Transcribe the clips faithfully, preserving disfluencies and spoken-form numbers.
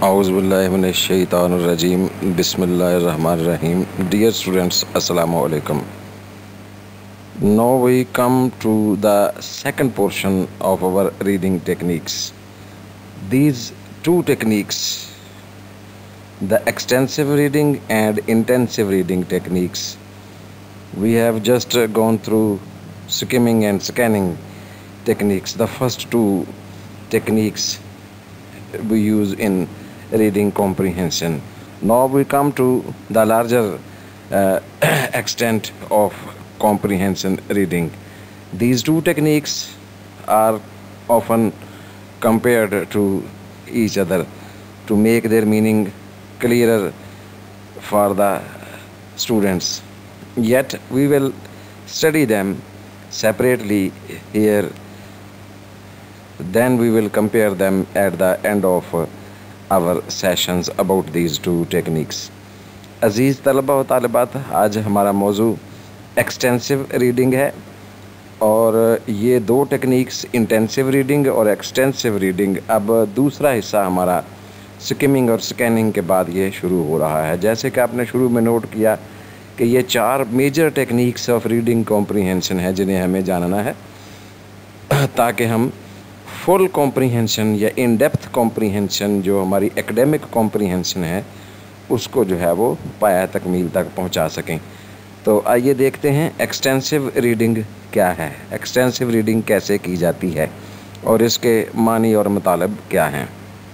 Auzubillahiminash-shaytanir-rajim. Bismillahir-rahmanir-rahim. Dear students, Assalamu alaikum. Now we come to the second portion of our reading techniques. These two techniques, the extensive reading and intensive reading techniques, we have just uh, gone through skimming and scanning techniques. The first two techniques we use in reading comprehension. Now we come to the larger uh, extent of comprehension reading. These two techniques are often compared to each other to make their meaning clearer for the students. Yet we will study them separately here, then we will compare them at the end of uh, our sessions about these two techniques. अजीज़ तलबा व तालिबात, आज हमारा मौजू extensive reading है और ये दो techniques intensive reading और एक्सटेंसिव रीडिंग, अब दूसरा हिस्सा हमारा स्किमिंग और स्कैनिंग के बाद ये शुरू हो रहा है। जैसे कि आपने शुरू में नोट किया कि ये चार major techniques of reading comprehension है जिन्हें हमें जानना है ताकि हम फुल कॉम्प्रीहेंशन या इन डेप्थ कॉम्प्रीहेंशन जो हमारी एकेडमिक कॉम्प्रीहेंशन है उसको जो है वो पाया तकमील तक पहुंचा सकें। तो आइए देखते हैं एक्सटेंसिव रीडिंग क्या है, एक्सटेंसिव रीडिंग कैसे की जाती है और इसके मानी और मतलब क्या हैं।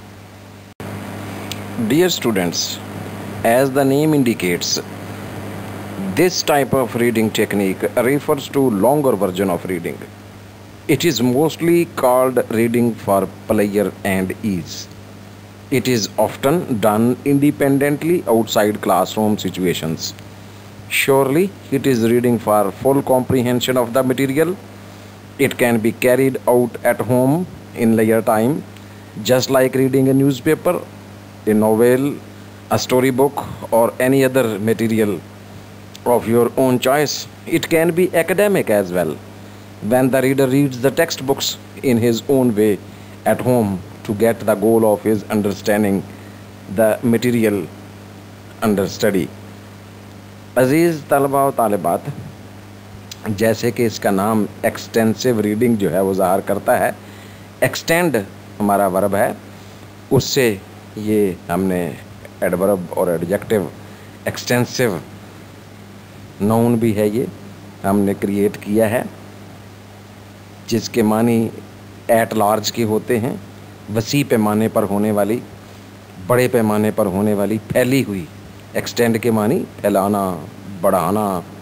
Dear students, as the name indicates, this type of reading technique refers to longer version of reading. It is mostly called reading for pleasure and ease. It is often done independently outside classroom situations. Surely, it is reading for full comprehension of the material. It can be carried out at home in leisure time, just like reading a newspaper, a novel, a storybook, or any other material of your own choice. It can be academic as well, when the reader reads the textbooks in his own way at home to get the goal of his understanding the material under study. अजीज़ तलबा व तालिबात, जैसे कि इसका नाम extensive reading जो है वो ज़ाहिर करता है, एक्सटेंड हमारा वर्ब है, उससे ये हमने एडवर्ब और एडजेक्टिव एक्सटेंसिव नाउन भी है, ये हमने क्रिएट किया है, जिसके मानी एट लार्ज के होते हैं, वसी पैमाने पर होने वाली, बड़े पैमाने पर होने वाली, फैली हुई। एक्सटेंड के मानी फैलाना, बढ़ाना,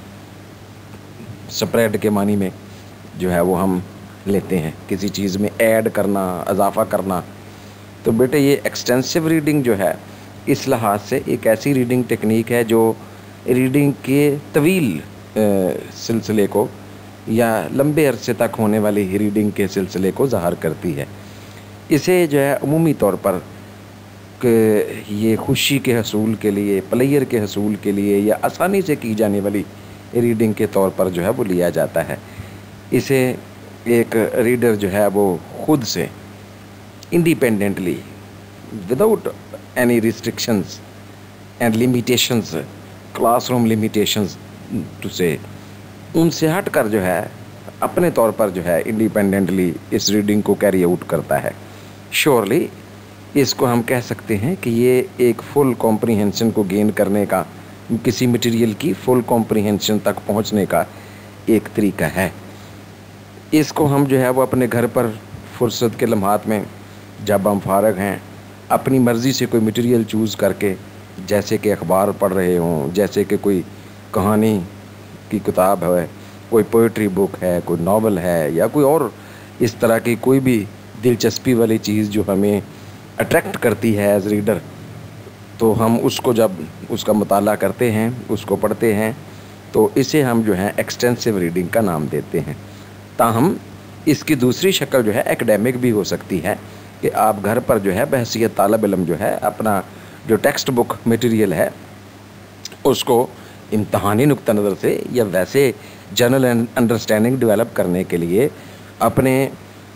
स्प्रेड के मानी में जो है वो हम लेते हैं, किसी चीज़ में ऐड करना, इजाफा करना। तो बेटे ये एक्सटेंसिव रीडिंग जो है इस लिहाज से एक ऐसी रीडिंग टेक्निक है जो रीडिंग के तवील सिलसिले को या लंबे अरसे तक होने वाली रीडिंग के सिलसिले को ज़ाहिर करती है। इसे जो है अमूमी तौर पर कि ये खुशी के हसूल के लिए, प्लेयर के हसूल के लिए या आसानी से की जाने वाली रीडिंग के तौर पर जो है वो लिया जाता है। इसे एक रीडर जो है वो खुद से independently, without any restrictions and limitations, classroom limitations टू से, उनसे हट कर जो है अपने तौर पर जो है इंडिपेंडेंटली इस रीडिंग को कैरी आउट करता है। श्योरली इसको हम कह सकते हैं कि ये एक फुल कॉम्प्रीहेंशन को गेन करने का, किसी मटेरियल की फुल कॉम्प्रीहेंशन तक पहुंचने का एक तरीका है। इसको हम जो है वो अपने घर पर फुर्सत के लम्हात में जब हम फारग हैं अपनी मर्ज़ी से कोई मटेरियल चूज़ करके, जैसे कि अखबार पढ़ रहे हों, जैसे कि कोई कहानी की किताब है, कोई पोइट्री बुक है, कोई नावल है या कोई और इस तरह की कोई भी दिलचस्पी वाली चीज़ जो हमें अट्रैक्ट करती है एज रीडर, तो हम उसको जब उसका मुताला करते हैं, उसको पढ़ते हैं, तो इसे हम जो है एक्सटेंसिव रीडिंग का नाम देते हैं। ताहम इसकी दूसरी शक्ल जो है एकेडमिक भी हो सकती है कि आप घर पर जो है बहैसियत तालिब इल्म जो है अपना जो टेक्स्ट बुक मटेरियल है उसको इम्तहानी नुक्ता नज़र से या वैसे जनरल अंडरस्टैंडिंग डेवलप करने के लिए अपने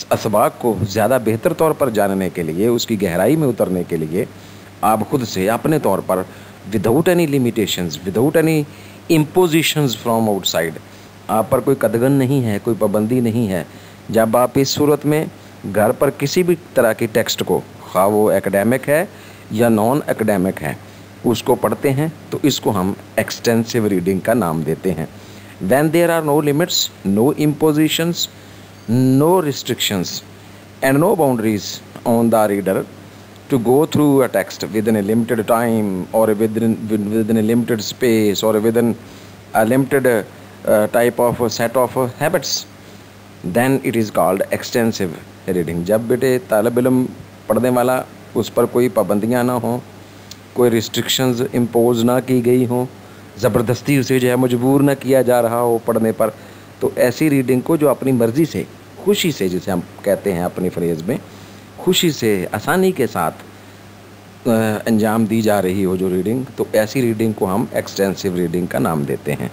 اسباق کو زیادہ بہتر طور پر جاننے کے لیے، اس کی گہرائی میں اترنے کے لیے آپ خود سے اپنے طور پر without any limitations, without any impositions from outside, آپ پر کوئی قدغن نہیں ہے، کوئی پابندی نہیں ہے، جب آپ اس صورت میں گھر پر کسی بھی طرح کی ٹیکسٹ کو، خواہ وہ ایکڈیمک ہے یا نان ایکڈیمک ہے، اس کو پڑھتے ہیں تو اس کو ہم ایکسٹینسو ریڈنگ کا نام دیتے ہیں. When there are no limits, no impositions, no restrictions and no boundaries on the reader to go through a text within a limited time or within, within a limited space or within a limited uh, type of set of uh, habits, then it is called extensive reading. جب بیٹے طالب علم پڑھنے والا اس پر کوئی پابندیاں نہ ہوں، کوئی ریسٹرکشنز امپوز نہ کی گئی ہوں، زبردستی اسے جو ہے مجبور نہ کیا جا رہا ہو پڑھنے پر، تو ایسی ریڈنگ کو جو اپنی مرضی سے، خوشی سے، جسے ہم کہتے ہیں اپنی فریز میں، خوشی سے، آسانی کے ساتھ انجام دی جا رہی ہو جو ریڈنگ، تو ایسی ریڈنگ کو ہم ایکسٹینسو ریڈنگ کا نام دیتے ہیں.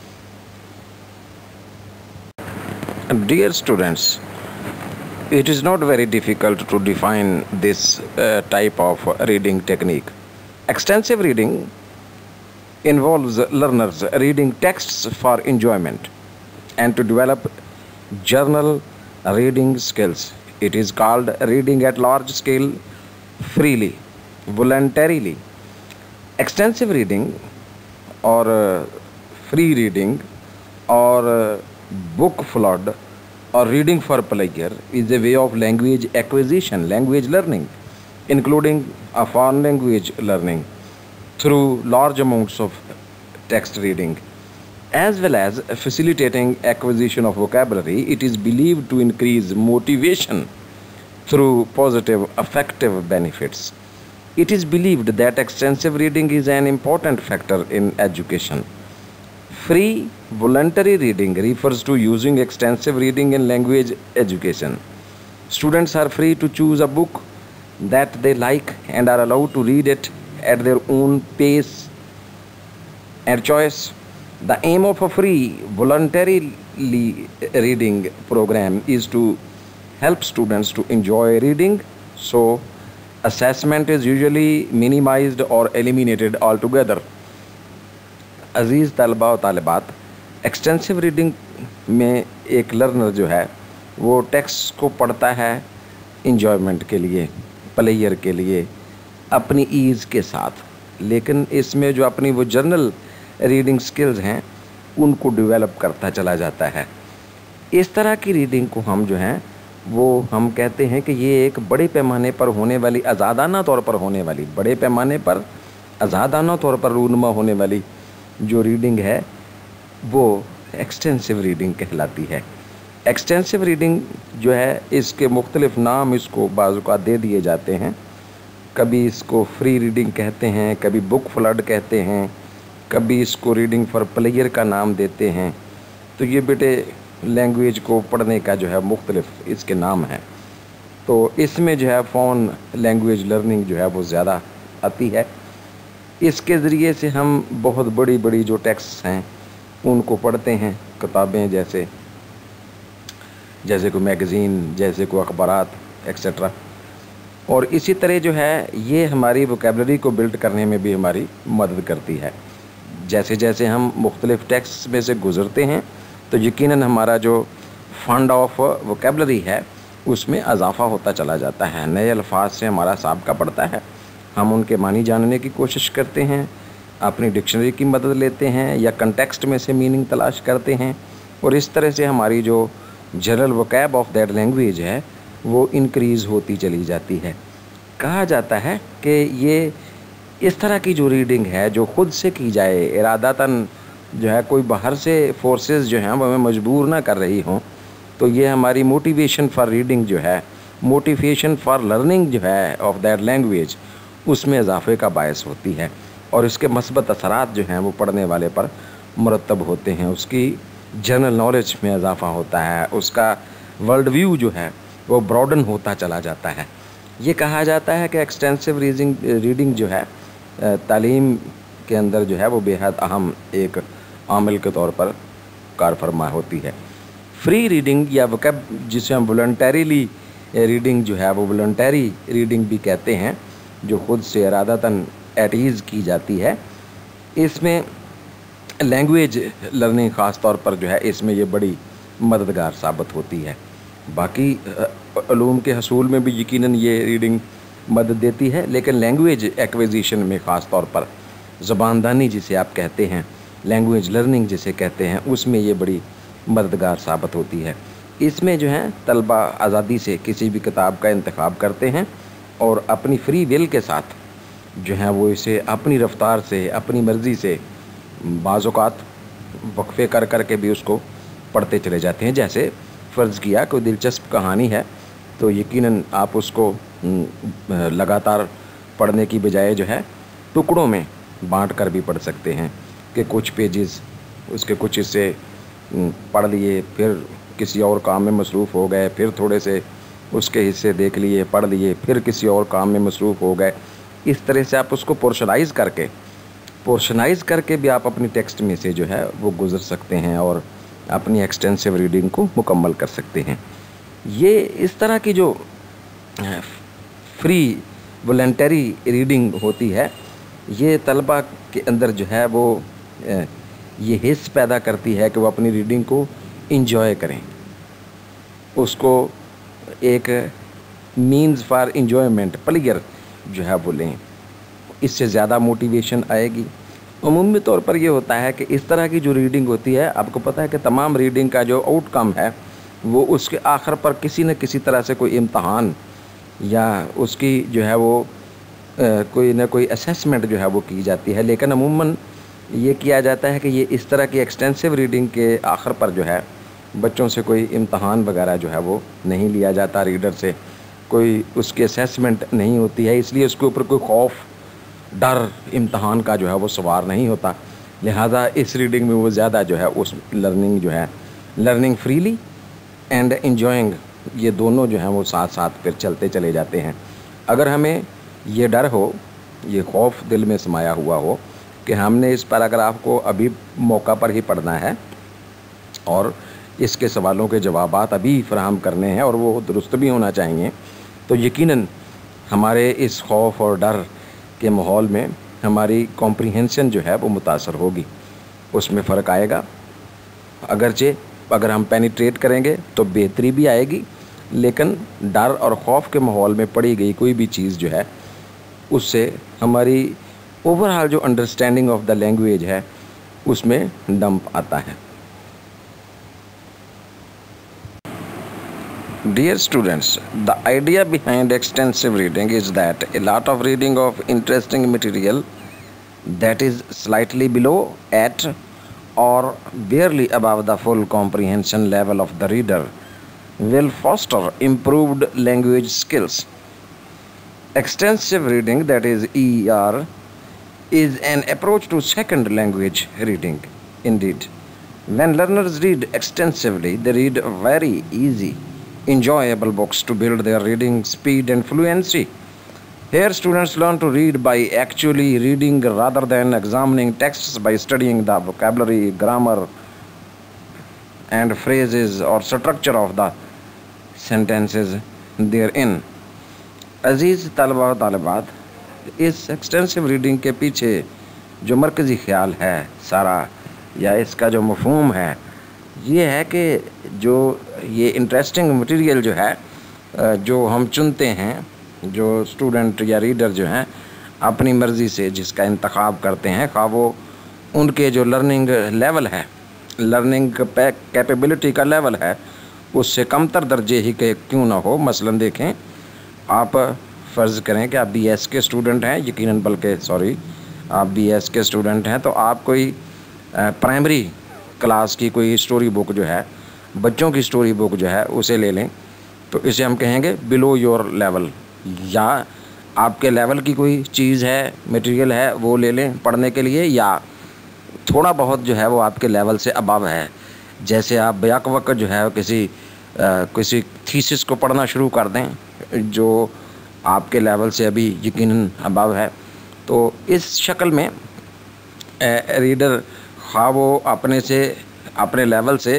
Dear students, it is not very difficult to define this uh, type of reading technique. Extensive reading involves learners reading texts for enjoyment and to develop journal reading skills. It is called reading at large scale, freely, voluntarily. Extensive reading or uh, free reading or uh, book flood or reading for pleasure is a way of language acquisition, language learning, including a foreign language learning through large amounts of text reading, as well as facilitating acquisition of vocabulary. It is believed to increase motivation through positive affective benefits. It is believed that extensive reading is an important factor in education. Free voluntary reading refers to using extensive reading in language education. Students are free to choose a book that they like and are allowed to read it at their own pace and choice. The aim of a free voluntarily reading program is to help students to enjoy reading, so assessment is usually minimized or eliminated altogether. عزیز طلباء و طالبات، extensive reading میں ایک learner جو ہے وہ text کو پڑھتا ہے انجوائمنٹ کے لیے، پلیئر کے لیے، اپنی ایز کے ساتھ، لیکن اس میں جو اپنی وہ جرنل ریڈنگ سکلز ہیں ان کو ڈیولپ کرتا چلا جاتا ہے. اس طرح کی ریڈنگ کو ہم جو ہیں وہ ہم کہتے ہیں کہ یہ ایک بڑے پیمانے پر ہونے والی، آزادانہ طور پر ہونے والی، بڑے پیمانے پر آزادانہ طور پر رونما ہونے والی جو ریڈنگ ہے وہ ایکسٹینسو ریڈنگ کہلاتی ہے. ایکسٹینسو ریڈنگ جو ہے اس کے مختلف نام اس کو بعض اوقات دے دیے جاتے ہیں. کبھی اس کو فری ریڈنگ کہتے ہیں، کبھی بک فلڈ کہتے ہیں، کبھی اس کو ریڈنگ فار پلیئر کا نام دیتے ہیں. تو یہ بیٹے لینگویج کو پڑھنے کا جو ہے مختلف اس کے نام ہیں. تو اس میں جو ہے فون لینگویج لرننگ جو ہے وہ زیادہ آتی ہے. اس کے ذریعے سے ہم بہت بڑی بڑی جو ٹیکسٹ ہیں ان کو پڑھتے ہیں، کتابیں جیسے جیسے کوئی میگزین، جیسے کوئی اخبارات ایکسیٹرا. اور اسی طرح جو ہے یہ ہماری ووکیبلری کو بلڈ کرنے میں بھی ہماری مدد کرتی ہے. جیسے جیسے ہم مختلف ٹیکسٹ میں سے گزرتے ہیں تو یقیناً ہمارا جو فنڈ آف ووکیبلری ہے اس میں اضافہ ہوتا چلا جاتا ہے. نئے الفاظ سے ہمارا سابقہ بڑھتا ہے، ہم ان کے معنی جاننے کی کوشش کرتے ہیں، اپنی ڈکشنری کی مدد لیتے ہیں یا کنٹیکسٹ میں سے میننگ تلاش کرتے ہیں، اور اس طرح سے ہماری جو general vocab of that language ہے وہ انکریز ہوتی چلی جاتی ہے. کہا جاتا ہے کہ یہ اس طرح کی جو ریڈنگ ہے جو خود سے کی جائے، ارادتاً جو ہے کوئی باہر سے فورسز جو ہیں وہ ہمیں مجبور نہ کر رہی ہوں، تو یہ ہماری موٹیویشن فار ریڈنگ جو ہے، موٹیویشن فار لرننگ جو ہے آف دیٹ لینگویج، اس میں اضافے کا باعث ہوتی ہے، اور اس کے مثبت اثرات جو ہیں وہ پڑھنے والے پر مرتب ہوتے ہیں. اس کی جنرل نالج میں اضافہ ہوتا ہے، اس کا ورلڈ ویو جو ہے وہ براڈن ہوتا چلا جاتا ہے. یہ کہا جاتا ہے کہ ایکسٹینسو ریڈنگ ریڈنگ جو ہے تعلیم کے اندر جو ہے وہ بے حد اہم ایک عامل کے طور پر کار فرما ہوتی ہے. फ्री रीडिंग या वोकैब जिसे हम वॉलंटरीली रीडिंग जो है वो वॉलंटरी रीडिंग भी कहते हैं, जो खुद से इरादतन एट ईज़ की जाती है, इसमें लैंग्वेज लर्निंग ख़ास तौर पर जो है इसमें ये बड़ी मददगार साबित होती है। बाकी उलूम के हसूल में भी यकीनन ये रीडिंग मदद देती है, लेकिन लैंग्वेज एक्विजिशन में ख़ास तौर पर ज़बानदानी जिसे आप कहते हैं, लैंग्वेज लर्निंग जिसे कहते हैं, उसमें ये बड़ी मददगार साबित होती है। इसमें जो है तलबा आज़ादी से किसी भी किताब का इंतखाब करते हैं और अपनी फ्री विल के साथ जो है वो इसे अपनी रफ्तार से, अपनी मर्ज़ी से बाज़ औक़ात वक्फ़े कर कर के भी उसको पढ़ते चले जाते हैं। जैसे फ़र्ज़ किया कोई दिलचस्प कहानी है तो यकीनन आप उसको लगातार पढ़ने की बजाय जो है टुकड़ों में बांट कर भी पढ़ सकते हैं कि कुछ पेजेस उसके कुछ हिस्से पढ़ लिए, फिर किसी और काम में मसरूफ़ हो गए, फिर थोड़े से उसके हिस्से देख लिए, पढ़ लिए, फिर किसी और काम में मसरूफ़ हो गए। इस तरह से आप उसको पोर्शनाइज़ करके पोर्शनाइज़ करके भी आप अपनी टेक्स्ट में से जो है वो गुज़र सकते हैं और अपनी एक्सटेंसिव रीडिंग को मुकम्मल कर सकते हैं। ये इस तरह की जो फ्री वॉलंटरी रीडिंग होती है, ये तलबा के अंदर जो है वो ये हिस्स पैदा करती है कि वो अपनी रीडिंग को इंजॉय करें, उसको एक मीन्स फॉर इंजॉयमेंट प्लेयर जो है वो लें। इससे ज़्यादा मोटिवेशन आएगी। उमूमी तौर पर ये होता है कि इस तरह की जो रीडिंग होती है, आपको पता है कि तमाम रीडिंग का जो आउटकम है वो उसके आखिर पर किसी न किसी तरह से कोई इम्तहान या उसकी जो है वो आ, कोई न कोई असेसमेंट जो है वो की जाती है। लेकिन अमूमन ये किया जाता है कि ये इस तरह की एक्सटेंसिव रीडिंग के आखिर पर जो है बच्चों से कोई इम्तहान वगैरह जो है वो नहीं लिया जाता, रीडर से कोई उसकी असेसमेंट नहीं होती है, इसलिए उसके ऊपर कोई खौफ, डर इम्तहान का जो है वो सवार नहीं होता। लिहाजा इस रीडिंग में वो ज़्यादा जो है उस लर्निंग जो है लर्निंग फ्रीली एंड एंजॉइंग, ये दोनों जो हैं वो साथ साथ फिर चलते चले जाते हैं। अगर हमें ये डर हो, ये खौफ दिल में समाया हुआ हो कि हमने इस पैराग्राफ को अभी मौका पर ही पढ़ना है और इसके सवालों के जवाबात अभी फराहम करने हैं और वो दुरुस्त भी होना चाहिए, तो यकीनन हमारे इस खौफ और डर के माहौल में हमारी कॉम्प्रिहेंशन जो है वो मुतासर होगी, उसमें फ़र्क आएगा। अगरचे अगर हम पेनिट्रेट करेंगे तो बेहतरी भी आएगी, लेकिन डर और खौफ के माहौल में पढ़ी गई कोई भी चीज़ जो है उससे हमारी ओवरऑल जो अंडरस्टैंडिंग ऑफ द लैंग्वेज है उसमें डंप आता है। Dear students, the idea behind extensive reading is that a lot of reading of interesting material that is slightly below, at, or barely above the full comprehension level of the reader will foster improved language skills. Extensive reading, that is E R, is an approach to second language reading. Indeed, when learners read extensively, they read very easy, enjoyable books to build their reading speed and fluency. Here students learn to read by actually reading rather than examining texts, by studying the vocabulary, grammar and phrases or structure of the sentences therein. अजीज़ तलबा और तालिबात, इस extensive reading के पीछे जो मरकज़ी ख़्याल है सारा, या इसका जो मफ़हूम है, ये है कि जो ये इंटरेस्टिंग मटेरियल जो है जो हम चुनते हैं, जो स्टूडेंट या रीडर जो हैं अपनी मर्ज़ी से जिसका इंतखाब करते हैं, खा वो उनके जो लर्निंग लेवल है, लर्निंग कैपेबिलिटी का लेवल है, उससे कमतर दर्जे ही के क्यों ना हो। मसलन देखें, आप फ़र्ज़ करें कि आप बी एस के स्टूडेंट हैं, यकीनन बल्कि सॉरी आप बी एस के स्टूडेंट हैं, तो आप कोई प्राइमरी क्लास की कोई स्टोरी बुक जो है, बच्चों की स्टोरी बुक जो है, उसे ले लें, तो इसे हम कहेंगे बिलो योर लेवल। या आपके लेवल की कोई चीज़ है, मटेरियल है, वो ले लें पढ़ने के लिए, या थोड़ा बहुत जो है वो आपके लेवल से अबव है। जैसे आप बैक वक्त जो है किसी आ, किसी थीसिस को पढ़ना शुरू कर दें जो आपके लेवल से अभी यकीनन अबव है, तो इस शक्ल में रीडर खा वो अपने से अपने लेवल से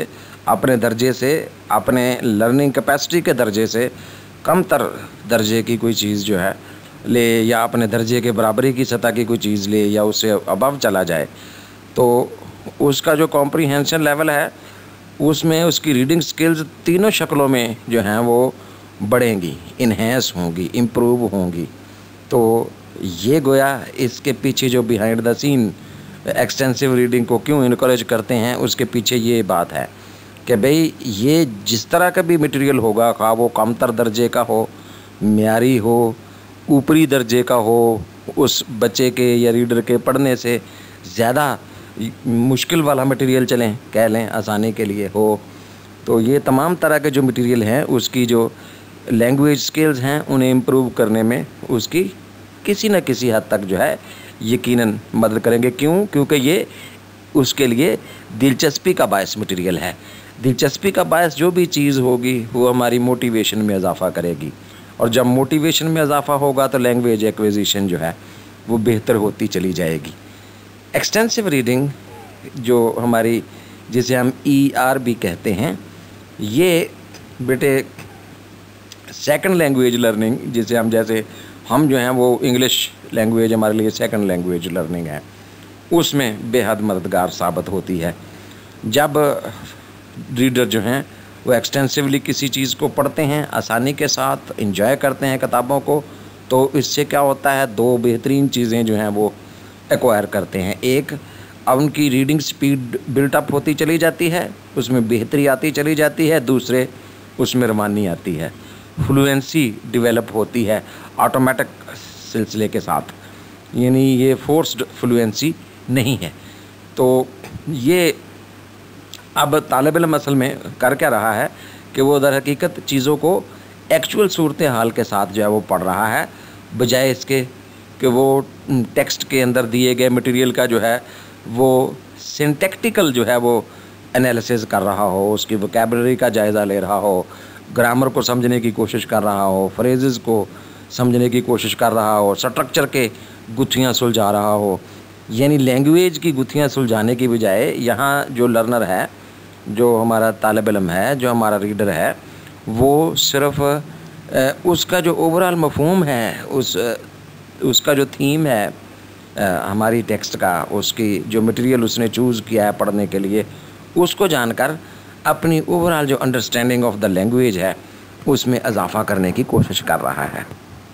अपने दर्जे से, अपने लर्निंग कैपेसिटी के दर्जे से कम तर दर्जे की कोई चीज़ जो है ले, या अपने दर्जे के बराबरी की सतह की कोई चीज़ ले, या उससे अबव चला जाए, तो उसका जो कॉम्प्रीहेंशन लेवल है उसमें उसकी रीडिंग स्किल्स तीनों शक्लों में जो हैं वो बढ़ेंगी, इन्हेंस होंगी, इम्प्रूव होंगी। तो ये गोया इसके पीछे जो behind the scene extensive reading को क्यों इनकरेज करते हैं, उसके पीछे ये बात है कि भाई ये जिस तरह का भी मटेरियल होगा, खा वो कमतर दर्जे का हो, म्यारी हो, ऊपरी दर्जे का हो, उस बच्चे के या रीडर के पढ़ने से ज़्यादा मुश्किल वाला मटेरियल चलें कह लें आसानी के लिए हो, तो ये तमाम तरह के जो मटेरियल हैं उसकी जो लैंग्वेज स्किल्स हैं उन्हें इम्प्रूव करने में उसकी किसी न किसी हद तक जो है यकीनन मदद करेंगे। क्यों? क्योंकि ये उसके लिए दिलचस्पी का बायस मटेरियल है। दिलचस्पी का बायस जो भी चीज़ होगी वो हमारी मोटिवेशन में इजाफ़ा करेगी, और जब मोटिवेशन में इजाफ़ा होगा तो लैंग्वेज एक्विजिशन जो है वो बेहतर होती चली जाएगी। एक्सटेंसिव रीडिंग जो हमारी, जिसे हम ई आर भी कहते हैं, ये बेटे सेकंड लैंग्वेज लर्निंग, जिसे हम जैसे हम जो हैं वो इंग्लिश लैंग्वेज हमारे लिए सेकंड लैंग्वेज लर्निंग है, उसमें बेहद मददगार साबित होती है। जब रीडर जो हैं वो एक्सटेंसिवली किसी चीज़ को पढ़ते हैं, आसानी के साथ एंजॉय करते हैं किताबों को, तो इससे क्या होता है, दो बेहतरीन चीज़ें जो हैं वो एक्वायर करते हैं। एक, अब उनकी रीडिंग स्पीड बिल्टअप होती चली जाती है, उसमें बेहतरी आती चली जाती है। दूसरे, उसमें रवानी आती है, फ्लुएंसी डेवलप होती है ऑटोमेटिक सिलसिले के साथ, यानी ये फोर्स्ड फ्लुएंसी नहीं है। तो ये अब तालिब इल्म असल में कर क्या रहा है कि वो दर हकीकत चीज़ों को एक्चुअल सूरत हाल के साथ जो है वो पढ़ रहा है, बजाय इसके कि वो टेक्स्ट के अंदर दिए गए मटेरियल का जो है वो सिंटैक्टिकल जो है वो एनालिसिस कर रहा हो, उसकी वोकैबुलरी का जायज़ा ले रहा हो, ग्रामर को समझने की कोशिश कर रहा हो, फ्रेजेस को समझने की कोशिश कर रहा हो, स्ट्रक्चर के गुत्थियाँ सुलझा रहा हो। यानी लैंग्वेज की गुत्थियाँ सुलझाने की बजाय यहाँ जो लर्नर है, जो हमारा तालिब इल्म है, जो हमारा रीडर है, वो सिर्फ उसका जो ओवरऑल मफहूम है, उस उसका जो थीम है हमारी टेक्स्ट का, उसकी जो मटेरियल उसने चूज़ किया है पढ़ने के लिए, उसको जानकर अपनी ओवरऑल जो अंडरस्टैंडिंग ऑफ द लैंग्वेज है उसमें इजाफा करने की कोशिश कर रहा है।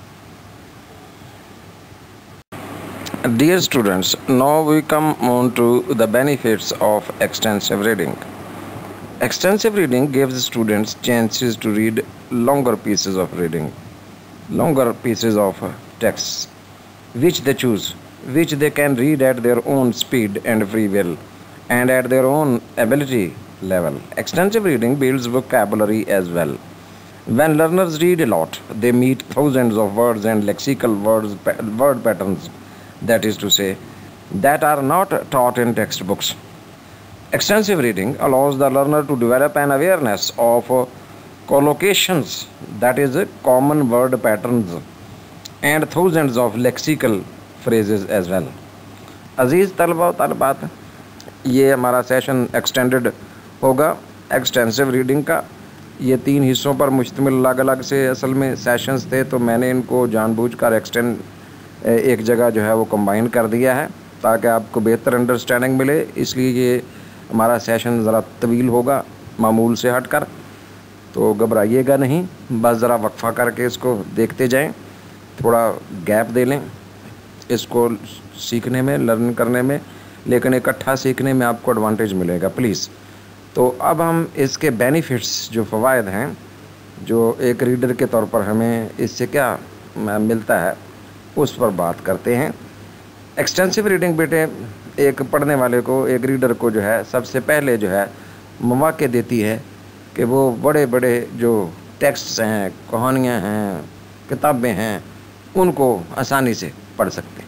Dear students, now we come on to the benefits of extensive reading. Extensive reading gives students chances to read longer pieces of reading, longer pieces of texts, which they choose, which they can read at their own speed and free will, and at their own ability level. Extensive reading builds vocabulary as well. When learners read a lot, they meet thousands of words and lexical words, word patterns, that is to say, that are not taught in textbooks. Extensive reading allows the learner to develop an awareness of collocations, that is, common word patterns, and thousands of lexical phrases as well. अजीज़ तलबा व तलबात, ये हमारा session extended होगा extensive reading का। ये तीन हिस्सों पर मुश्तमिल अलग अलग से असल में सेशंस थे, तो मैंने इनको जानबूझकर एक्सटेंड एक जगह जो है वो कंबाइन कर दिया है ताकि आपको बेहतर अंडरस्टैंडिंग मिले। इसलिए ये हमारा सेशन ज़रा तवील होगा मामूल से हटकर, तो घबराइएगा नहीं, बस ज़रा वक्फा करके इसको देखते जाएं, थोड़ा गैप दे लें इसको सीखने में, लर्न करने में, लेकिन इकट्ठा सीखने में आपको एडवांटेज मिलेगा प्लीज़। तो अब हम इसके बेनिफिट्स जो फ़वाइद हैं, जो एक रीडर के तौर पर हमें इससे क्या मिलता है, उस पर बात करते हैं। एक्सटेंसिव रीडिंग बेटे एक पढ़ने वाले को, एक रीडर को जो है सबसे पहले जो है मौके देती है कि वो बड़े बड़े जो टेक्स्ट्स हैं, कहानियाँ हैं, किताबें हैं, उनको आसानी से पढ़ सकते हैं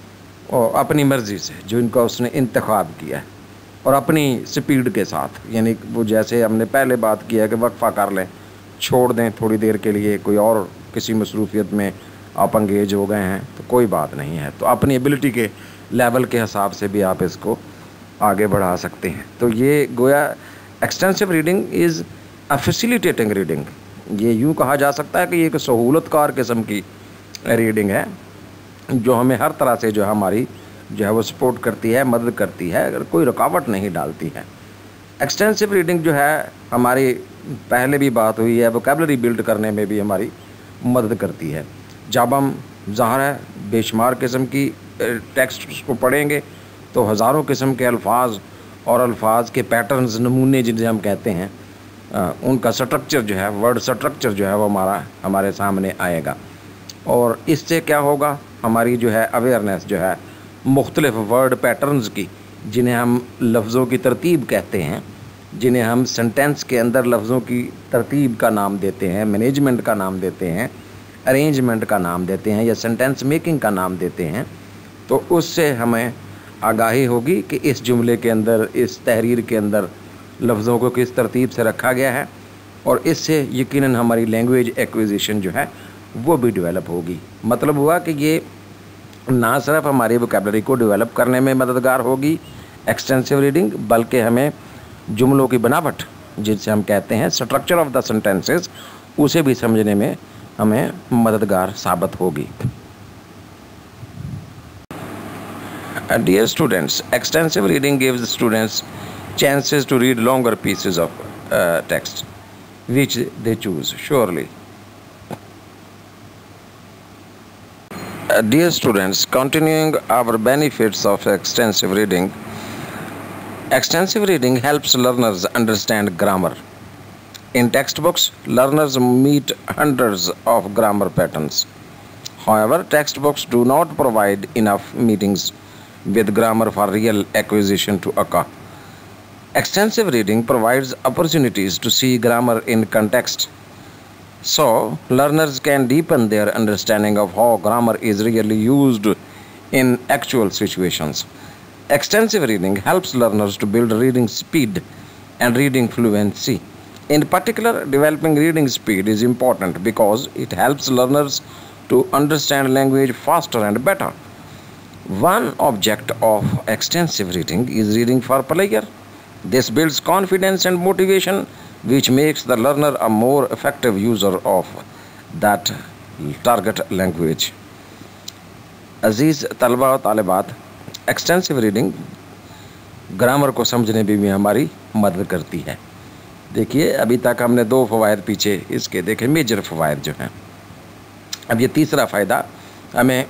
और अपनी मर्ज़ी से, जो इनका उसने इंतखाब किया है, और अपनी स्पीड के साथ। यानी वो जैसे हमने पहले बात किया कि वक्फा कर लें, छोड़ दें थोड़ी देर के लिए, कोई और किसी मसरूफियत में आप अंगेज हो गए हैं तो कोई बात नहीं है, तो अपनी एबिलिटी के लेवल के हिसाब से भी आप इसको आगे बढ़ा सकते हैं। तो ये गोया extensive reading is a facilitating reading, ये यूँ कहा जा सकता है कि ये एक सहूलतकार किस्म की रीडिंग है जो हमें हर तरह से जो है हमारी जो है वो सपोर्ट करती है, मदद करती है, अगर कोई रुकावट नहीं डालती है। एक्सटेंसिव रीडिंग जो है हमारी पहले भी बात हुई है, वोकैबुलरी बिल्ड करने में भी हमारी मदद करती है। जब हम ज़ाहिर है बेशुमार किस्म की टेक्स्ट को पढ़ेंगे तो हज़ारों किस्म के अल्फाज और अल्फाज के पैटर्न्स, नमूने जिन्हें हम कहते हैं, आ, उनका स्ट्रक्चर जो है, वर्ड स्ट्रक्चर जो है वो हमारा हमारे सामने आएगा। और इससे क्या होगा, हमारी जो है अवेयरनेस जो है मुख्तलिफ वर्ड पैटर्न्स की, जिन्हें हम लफ्ज़ों की तरतीब कहते हैं, जिन्हें हम सेंटेंस के अंदर लफ्ज़ों की तरतीब का नाम देते हैं, मैनेजमेंट का नाम देते हैं, अरेंजमेंट का नाम देते हैं या सेंटेंस मेकिंग का नाम देते हैं, तो उससे हमें आगाही होगी कि इस जुमले के अंदर, इस तहरीर के अंदर लफ्ज़ों को किस तरतीब से रखा गया है, और इससे यकीनन हमारी लैंग्वेज एक्विजिशन जो है वो भी डेवलप होगी। मतलब हुआ कि ये ना सिर्फ हमारी वोकैबुलरी को डेवलप करने में मददगार होगी एक्सटेंसिव रीडिंग, बल्कि हमें जुमलों की बनावट, जिसे हम कहते हैं स्ट्रक्चर ऑफ द सेंटेंसेस, उसे भी समझने में हमें मददगार साबित होगी। Dear students, extensive reading gives students chances to read longer pieces of uh, text, which they choose, surely. Uh, dear students, continuing our benefits of extensive reading, extensive reading helps learners understand grammar. In textbooks, learners meet hundreds of grammar patterns. However, textbooks do not provide enough meetings with grammar for real acquisition to occur. Extensive reading provides opportunities to see grammar in context, so learners can deepen their understanding of how grammar is really used in actual situations. Extensive reading helps learners to build reading speed and reading fluency. In particular, developing reading speed is important because it helps learners to understand language faster and better. One object of extensive reading is reading for pleasure. This builds confidence and motivation, which makes the learner a more effective user of that target language. अजीज़ तलबा और तालिबात, extensive reading grammar को समझने में भी हमारी मदद करती है। देखिए, अभी तक हमने दो फ़वायद पीछे इसके देखे, मेजर फ़वायद जो हैं। अब ये तीसरा फ़ायदा हमें,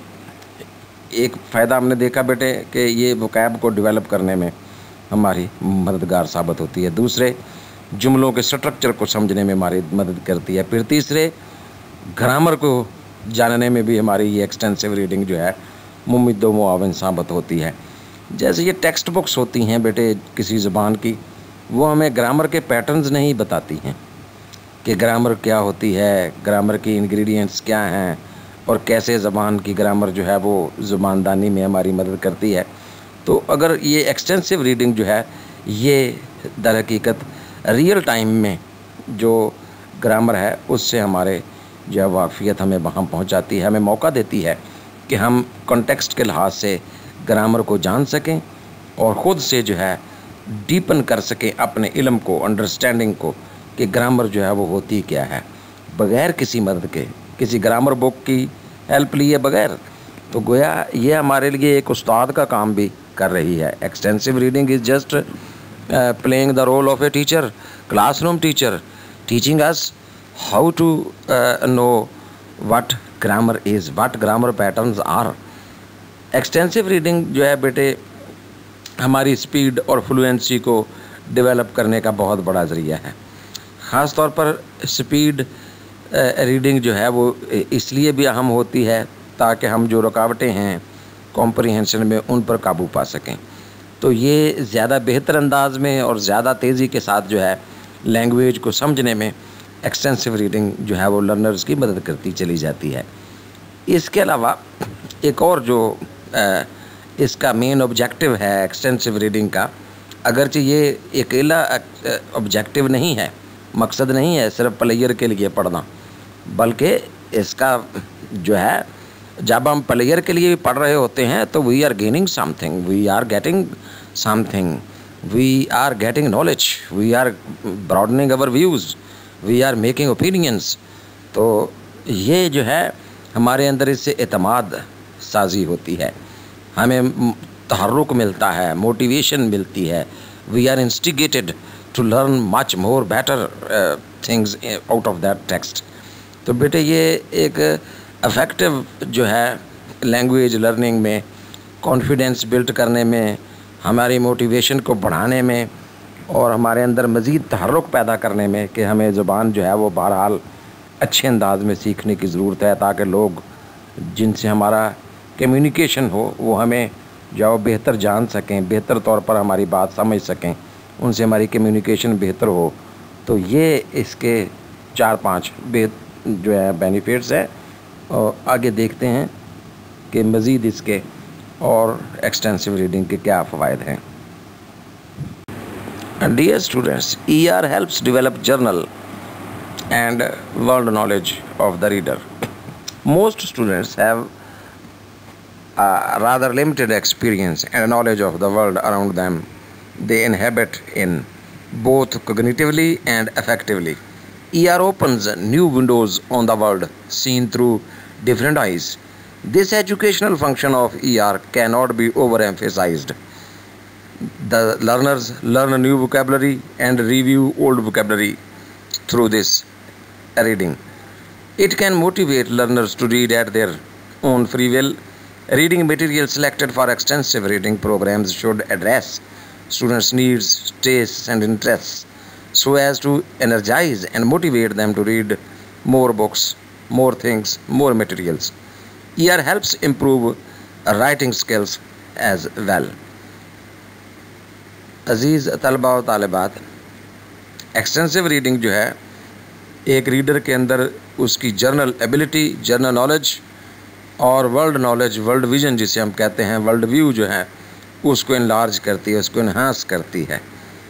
एक फ़ायदा हमने देखा बेटे कि ये वोकैब को डेवलप करने में हमारी मददगार साबित होती है। दूसरे, जुमलों के स्ट्रक्चर को समझने में हमारी मदद करती है। फिर तीसरे, ग्रामर को जानने में भी हमारी ये एक्सटेंसिव रीडिंग जो है मुमिद व मुआवन साबित होती है। जैसे ये टेक्स्ट बुक्स होती हैं बेटे किसी ज़बान की, वो हमें ग्रामर के पैटर्न्स नहीं बताती हैं कि ग्रामर क्या होती है, ग्रामर की इंग्रेडिएंट्स क्या हैं और कैसे ज़बान की ग्रामर जो है वो ज़बानदानी में हमारी मदद करती है। तो अगर ये एक्सटेंसिव रीडिंग जो है ये दर हकीकत रियल टाइम में जो ग्रामर है उससे हमारे जो है वाक़फ़ियत हमें वहाँ पहुँचाती है, हमें मौका देती है कि हम कॉन्टेक्स्ट के लिहाज से ग्रामर को जान सकें और ख़ुद से जो है डीपन कर सकें अपने इल्म को, अंडरस्टैंडिंग को, कि ग्रामर जो है वो होती क्या है, बग़ैर किसी मदद के, किसी ग्रामर बुक की हेल्प लिए बगैर। तो गोया ये हमारे लिए एक उस्ताद का काम भी कर रही है। Extensive reading is just playing the role of a teacher, classroom teacher, teaching us how to know what grammar is, what grammar patterns are. Extensive reading जो है बेटे हमारी स्पीड और फ्लुएंसी को डेवलप करने का बहुत बड़ा ज़रिया है। ख़ास तौर पर स्पीड रीडिंग जो है वो इसलिए भी अहम होती है ताकि हम जो रुकावटें हैं कॉम्प्रिहेंशन में उन पर काबू पा सकें। तो ये ज़्यादा बेहतर अंदाज में और ज़्यादा तेज़ी के साथ जो है लैंग्वेज को समझने में एक्सटेंसिव रीडिंग जो है वो लर्नर्स की मदद करती चली जाती है। इसके अलावा एक और जो आ, इसका मेन ऑब्जेक्टिव है एक्सटेंसिव रीडिंग का, अगरचे ये अकेला ऑब्जेक्टिव नहीं है, मकसद नहीं है सिर्फ प्लेयर के लिए पढ़ना, बल्कि इसका जो है जब हम प्लेयर के लिए पढ़ रहे होते हैं तो we are gaining something, we are getting something we are getting knowledge, we are broadening our views, we are making opinions. تو یہ جو ہے ہمارے اندر اس سے اعتماد سازی ہوتی ہے، ہمیں تحرک ملتا ہے، موٹیویشن ملتی ہے. We are instigated to learn much more better things out of that text. تو بیٹے یہ ایک افیکٹو جو ہے لینگویج لرننگ میں، کانفیڈنس بلڈ کرنے میں، ہماری موٹیویشن کو بڑھانے میں اور ہمارے اندر مزید تحرک پیدا کرنے میں کہ ہمیں زبان جو ہے وہ بہرحال اچھے انداز میں سیکھنے کی ضرورت ہے، تاکہ لوگ جن سے ہمارا کمیونیکیشن ہو وہ ہمیں جو بہتر جان سکیں، بہتر طور پر ہماری بات سمجھ سکیں، ان سے ہماری کمیونیکیشن بہتر ہو. تو یہ اس کے چار پانچ جو ہے بینیفٹس ہے. اور آگے دیکھتے ہیں کہ مزید اس کے اور ایکسٹینسو ریڈنگ کے کیا فوائد ہیں. Dear students, E R helps develop general and world knowledge of the reader. Most students have Uh, rather limited experience and knowledge of the world around them. They inhabit in both cognitively and affectively. E R opens new windows on the world seen through different eyes. This educational function of E R cannot be overemphasized. The learners learn new vocabulary and review old vocabulary through this reading. It can motivate learners to read at their own free will. Reading material selected for extensive reading programs should address students' needs, tastes, and interests so as to energize and motivate them to read more books, more things, more materials. E R helps improve writing skills as well. عزیز طلباء و طالبات، extensive reading جو ہے ایک reader کے اندر اس کی جرنل ایبلٹی، جرنل نالج اور ورلڈ نالج، ورلڈ ویژن جسے ہم کہتے ہیں، ورلڈ ویو جو ہے اس کو انلارج کرتی ہے، اس کو انہانس کرتی ہے.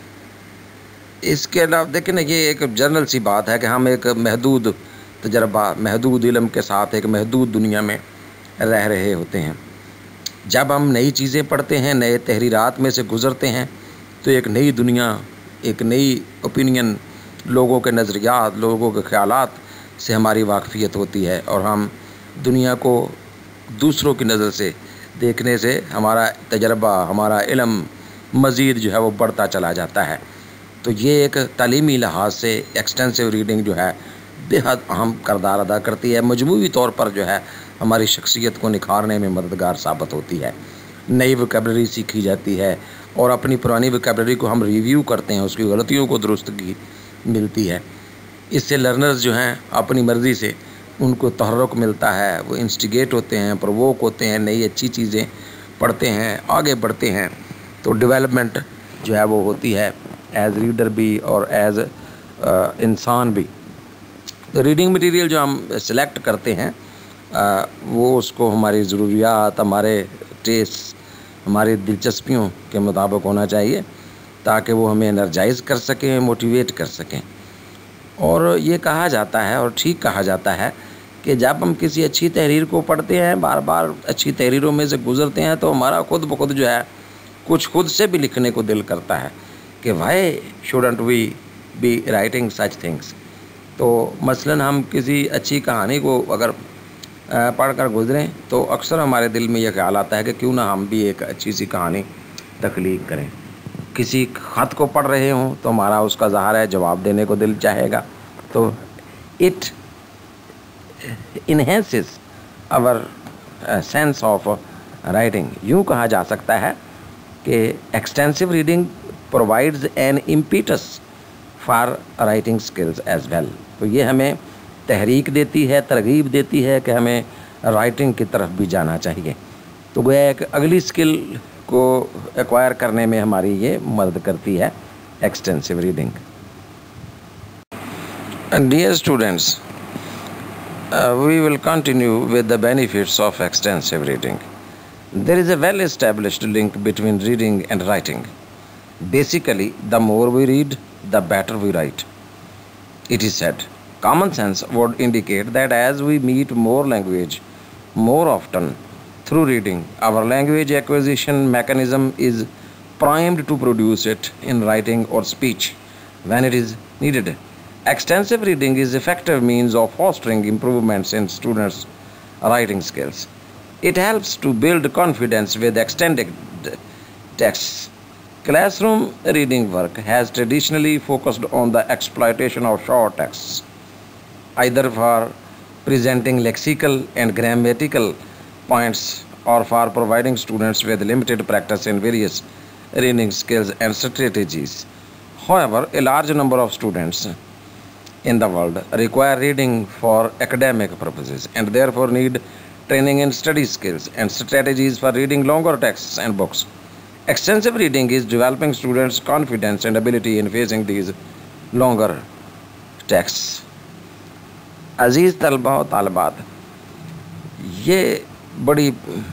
اس کے علاوہ دیکھیں نا، یہ ایک جرنل سی بات ہے کہ ہم ایک محدود تجربہ، محدود علم کے ساتھ ایک محدود دنیا میں رہ رہے ہوتے ہیں. جب ہم نئی چیزیں پڑھتے ہیں، نئے تحریرات میں سے گزرتے ہیں، تو ایک نئی دنیا، ایک نئی اوپینین، لوگوں کے نظریات، لوگوں کے خیالات سے ہماری واقفیت ہوتی ہے، اور ہم دنیا کو دوسروں کی نظر سے دیکھنے سے ہمارا تجربہ، ہمارا علم مزید جو ہے وہ بڑھتا چلا جاتا ہے. تو یہ ایک تعلیمی لحاظ سے ایکسٹینسو ریڈنگ جو ہے بے حد اہم کردار ادا کرتی ہے. مجموعی طور پر جو ہے ہماری شخصیت کو نکھارنے میں مددگار ثابت ہوتی ہے. نئی وکیبلری سیکھی جاتی ہے اور اپنی پرانی وکیبلری کو ہم ریویو کرتے ہیں، اس کی غلطیوں کو درستگی ملتی ہے. اس سے لرنرز جو ہیں اپنی مرضی سے ان کو تحرک ملتا ہے، وہ انسٹیگیٹ ہوتے ہیں، پرووک ہوتے ہیں، نئی اچھی چیزیں پڑھتے ہیں، آگے بڑھتے ہیں. تو ڈیولپمنٹ جو ہے وہ ہوتی ہے ایز ریڈر بھی اور ایز انسان بھی. ریڈنگ مٹیریل جو ہم سلیکٹ کرتے ہیں وہ اس کو ہماری ضروریات، ہمارے ٹیسٹ، ہماری دلچسپیوں کے مطابق ہونا چاہیے، تاکہ وہ ہمیں انرجائز کر سکیں، موٹیویٹ کر سکیں. اور یہ کہا جاتا ہے، اور ٹھیک کہا جاتا ہے، کہ جب ہم کسی اچھی تحریر کو پڑھتے ہیں، بار بار اچھی تحریروں میں سے گزرتے ہیں، تو ہمارا خود بخود جو ہے کچھ خود سے بھی لکھنے کو دل کرتا ہے کہ why shouldn't we be writing such things. تو مثلاً ہم کسی اچھی کہانی کو اگر پڑھ کر گزریں تو اکثر ہمارے دل میں یہ خیال آتا ہے کہ کیوں نہ ہم بھی ایک اچھی سی کہانی تخلیق کریں. کسی خط کو پڑھ رہے ہوں تو ہمارا اس کا ظاہر ہے جواب دینے کو دل چاہے گا. تو it enhances our sense of writing. یوں کہا جا سکتا ہے کہ extensive reading provides an impetus for writing skills as well. تو یہ ہمیں تحریک دیتی ہے، ترغیب دیتی ہے کہ ہمیں رائٹنگ کی طرف بھی جانا چاہیے. تو گویا ایک اگلی اسکل کو ایکوائر کرنے میں ہماری یہ مدد کرتی ہے extensive reading. Dear students, we will continue with the benefits of extensive reading. There is a well-established link between reading and writing. Basically, the more we read, the better we write. It is said, common sense would indicate that as we meet more language more often through reading, our language acquisition mechanism is primed to produce it in writing or speech when it is needed. Extensive reading is effective means of fostering improvements in students' writing skills. It helps to build confidence with extended texts. Classroom reading work has traditionally focused on the exploitation of short texts, either for presenting lexical and grammatical points or for providing students with limited practice in various reading skills and strategies. However, a large number of students in the world require reading for academic purposes and therefore need training in study skills and strategies for reading longer texts and books. Extensive reading is developing students' confidence and ability in facing these longer texts. अजीज़ तलबा और तालबात, ये बड़ी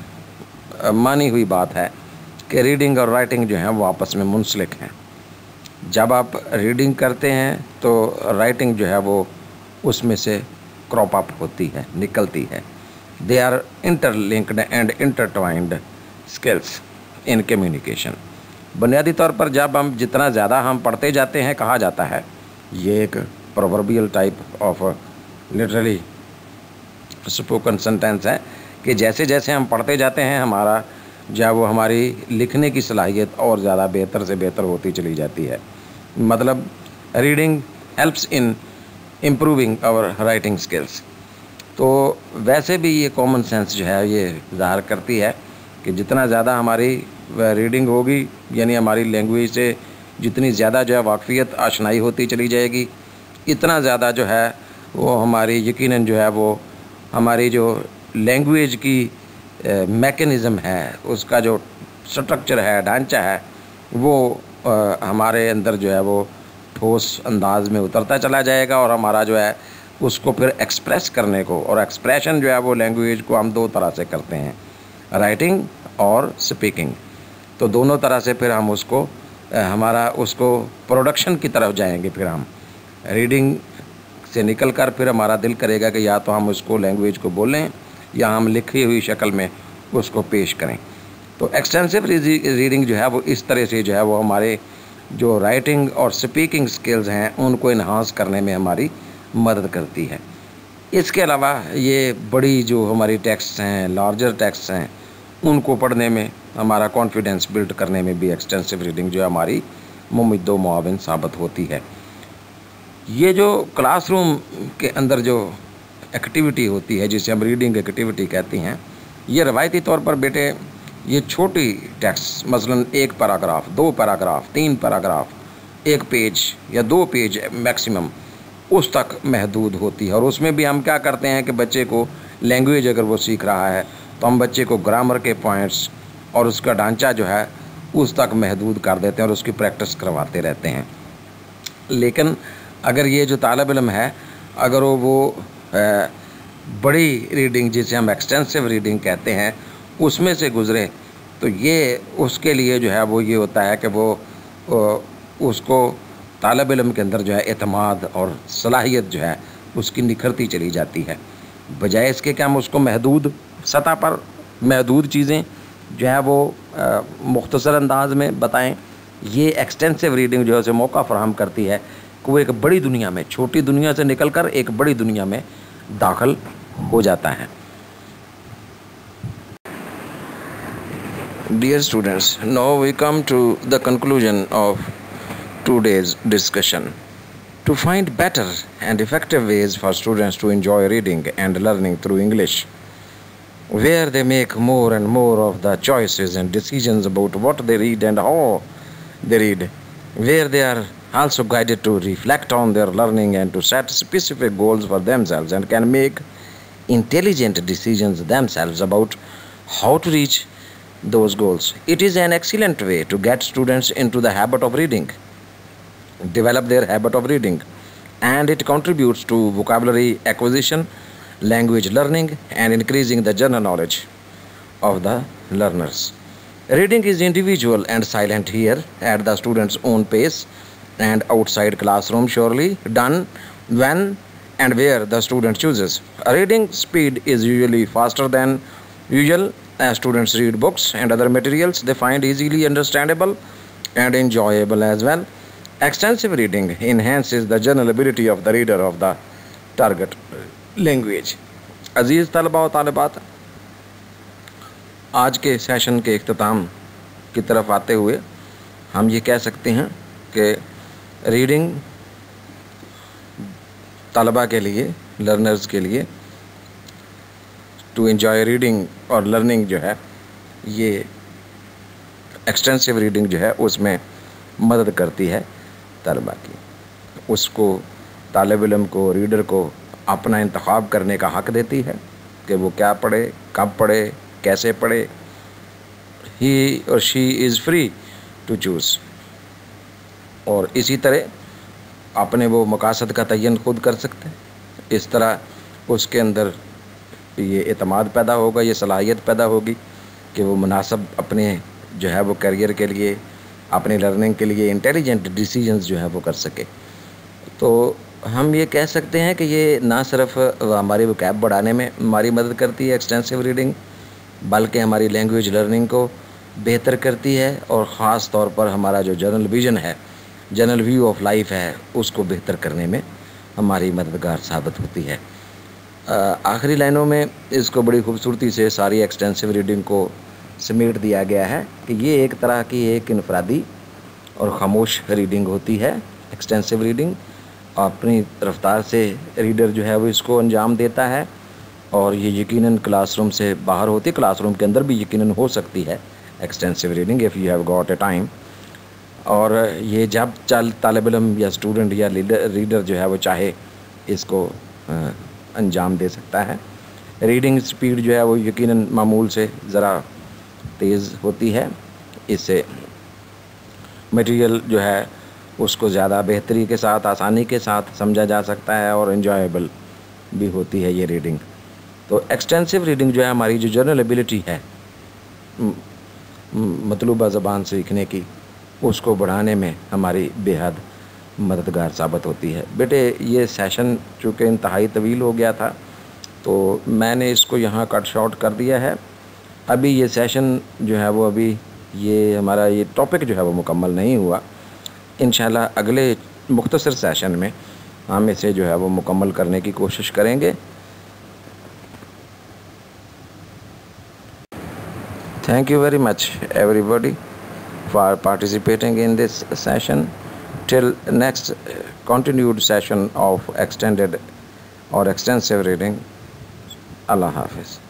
मानी हुई बात है कि रीडिंग और राइटिंग जो हैं वो आपस में मुंसलिक हैं। जब आप रीडिंग करते हैं तो राइटिंग जो है वो उसमें से क्रॉप अप होती है, निकलती है। They are interlinked and intertwined skills in communication. बुनियादी तौर पर जब हम जितना ज़्यादा हम पढ़ते जाते हैं, कहा जाता है, ये एक proverbial type of literally spoken sentence है कि जैसे जैसे हम पढ़ते जाते हैं हमारा जो है वो हमारी लिखने की सलाहियत और ज़्यादा बेहतर से बेहतर होती चली जाती है। मतलब reading helps in improving our writing skills. तो वैसे भी ये कॉमन सेंस जो है ये ज़ाहिर करती है कि जितना ज़्यादा हमारी रीडिंग होगी, यानी हमारी लैंग्वेज से जितनी ज़्यादा जो है वाकफियत आशनाई होती चली जाएगी, इतना ज़्यादा जो है वो हमारी यकीनन जो है वो हमारी जो लैंग्वेज की मैकेनिज़्म है, उसका जो स्ट्रक्चर है, ढांचा है, वो आ, हमारे अंदर जो है वो ठोस अंदाज में उतरता चला जाएगा और हमारा जो है उसको फिर एक्सप्रेस करने को, और एक्सप्रेशन जो है वो लैंग्वेज को हम दो तरह से करते हैं, राइटिंग और स्पीकिंग। तो दोनों तरह से फिर हम उसको हमारा उसको प्रोडक्शन की तरफ जाएंगे। फिर हम रीडिंग से निकल कर फिर हमारा दिल करेगा कि या तो हम उसको लैंग्वेज को बोलें या हम लिखी हुई शक्ल में उसको पेश करें। तो एक्सटेंसिव रीडिंग जो है वो इस तरह से जो है वो हमारे जो राइटिंग और स्पीकिंग स्किल्स हैं उनको इन्हांस करने में हमारी मदद करती है। इसके अलावा ये बड़ी जो हमारी टेक्स्ट हैं, लार्जर टेक्स्ट हैं, उनको पढ़ने में हमारा कॉन्फिडेंस बिल्ड करने में भी एक्सटेंसिव रीडिंग जो है हमारी मुमद्दो मुआविन साबित होती है। ये जो क्लासरूम के अंदर जो एक्टिविटी होती है जिसे हम रीडिंग एक्टिविटी कहती हैं, ये रवायती तौर पर बेटे ये छोटी टेक्स्ट, मसलन एक पैराग्राफ, दो पैराग्राफ, तीन पैराग्राफ, एक पेज या दो पेज मैक्सिमम, उस तक महदूद होती है। और उसमें भी हम क्या करते हैं कि बच्चे को लैंग्वेज अगर वो सीख रहा है तो हम बच्चे को ग्रामर के पॉइंट्स और उसका ढांचा जो है उस तक महदूद कर देते हैं और उसकी प्रैक्टिस करवाते रहते हैं। लेकिन अगर ये जो तालिब इल्म है, अगर वो वो बड़ी रीडिंग जिसे हम एक्सटेंसिव रीडिंग कहते हैं उसमें से गुज़रे, तो ये उसके लिए जो है वो ये होता है कि वो उसको तालिब इल्म के अंदर जो है एतमाद और सलाहियत जो है उसकी निखरती चली जाती है। बजाय इसके कि हम उसको महदूद सतह पर महदूद चीज़ें जो है वो मुख्तसर अंदाज में बताएं, ये एक्सटेंसिव रीडिंग जो है उसे मौका फराहम करती है कि वो एक बड़ी दुनिया में, छोटी दुनिया से निकलकर एक बड़ी दुनिया में दाखिल हो जाता है। Dear students, now we come to the conclusion of today's discussion. To find better and effective ways for students to enjoy reading and learning through English, where they make more and more of the choices and decisions about what they read and how they read, where they are also guided to reflect on their learning and to set specific goals for themselves and can make intelligent decisions themselves about how to reach those goals. It is an excellent way to get students into the habit of reading, develop their habit of reading, and it contributes to vocabulary acquisition, language learning, and increasing the general knowledge of the learners. Reading is individual and silent here at the student's own pace and outside classroom, surely done when and where the student chooses. Reading speed is usually faster than usual as students read books and other materials they find easily understandable and enjoyable as well. Extensive reading enhances the general ability of the reader of the target language. अजीज़ तलबा व तालिबात, आज के session के इख्तिताम की तरफ आते हुए हम ये कह सकते हैं कि रीडिंग तलबा के लिए, लर्नर्स के लिए टू एंजॉय रीडिंग और लर्निंग जो है, ये एक्सटेंसिव रीडिंग जो है उसमें मदद करती है तलबा की। उसको, तालिब इल्म को, रीडर को अपना इंतखाब करने का हक़ देती है कि वो क्या पढ़े, कब पढ़े, कैसे पढ़े। ही और she is free to choose. और इसी तरह अपने वो मकासद का तयन खुद कर सकते हैं। इस तरह उसके अंदर ये एतमाद पैदा होगा, ये सलाहियत पैदा होगी कि वो मुनासिब अपने जो है वो करियर के लिए, अपने लर्निंग के लिए इंटेलिजेंट डिसीजंस जो है वो कर सके। तो हम ये कह सकते हैं कि ये ना सिर्फ हमारी वोकैब बढ़ाने में हमारी मदद करती है एक्सटेंसिव रीडिंग, बल्कि हमारी लैंग्वेज लर्निंग को बेहतर करती है और ख़ास तौर पर हमारा जो जनरल विज़न है, जनरल व्यू ऑफ लाइफ है, उसको बेहतर करने में हमारी मददगार साबित होती है। आखिरी लाइनों में इसको बड़ी खूबसूरती से सारी एक्सटेंसिव रीडिंग को समेट दिया गया है कि ये एक तरह की एक इनफरादी और ख़ामोश रीडिंग होती है। एक्सटेंसिव रीडिंग अपनी रफ्तार से रीडर जो है वो इसको अंजाम देता है और ये यकीनन क्लासरूम से बाहर होती, क्लासरूम के अंदर भी यकीनन हो सकती है extensive reading if you have got a time. और ये जब चल तालिब इल्म या स्टूडेंट या लीडर रीडर जो है वो चाहे इसको आ, अंजाम दे सकता है। रीडिंग स्पीड जो है वो यकीनन मामूल से ज़रा तेज़ होती है। इससे मटेरियल जो है उसको ज़्यादा बेहतरी के साथ, आसानी के साथ समझा जा सकता है और एंजॉयबल भी होती है ये रीडिंग। तो एक्सटेंसिव रीडिंग जो है हमारी जो जनरल एबिलिटी है मतलूबा ज़बान सीखने की, उसको बढ़ाने में हमारी बेहद मददगार साबित होती है। बेटे ये सेशन चूँकि इंतहाई तवील हो गया था तो मैंने इसको यहाँ कट शॉर्ट कर दिया है। अभी ये सेशन जो है वो अभी ये हमारा ये टॉपिक जो है वो मुकम्मल नहीं हुआ। इंशाल्लाह अगले मुख्तसर सेशन में हम इसे जो है वो मुकम्मल करने की कोशिश करेंगे। Thank you very much everybody for participating in this session. Till next continued session of extended or extensive reading. Allah Hafiz.